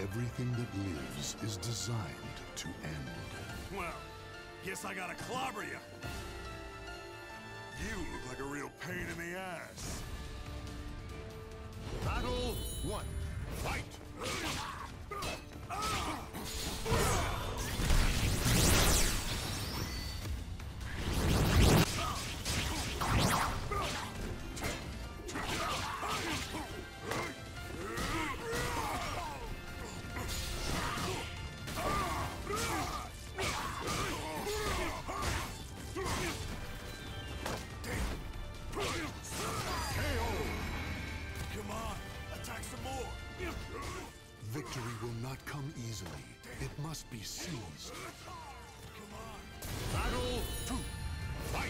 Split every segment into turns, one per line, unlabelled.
Everything that lives is designed to end.
Well, guess I gotta clobber you. You look like a real pain in the ass.
Battle 1. Fight!
Come on, attack some more.
Victory will not come easily. It must be seized.
Come on.
Battle 2. Fight!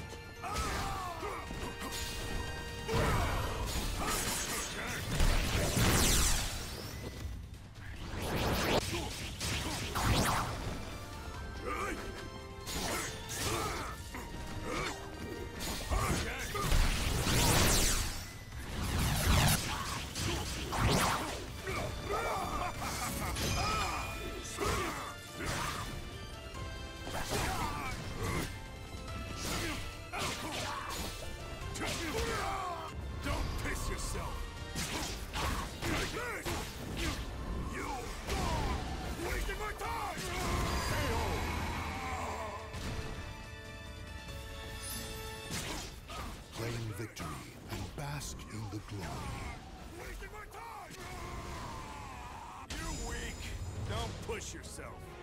Don't piss yourself. You wasting my time.
Claim victory and bask in the glory.
Wasting my time. You're weak. Don't push yourself.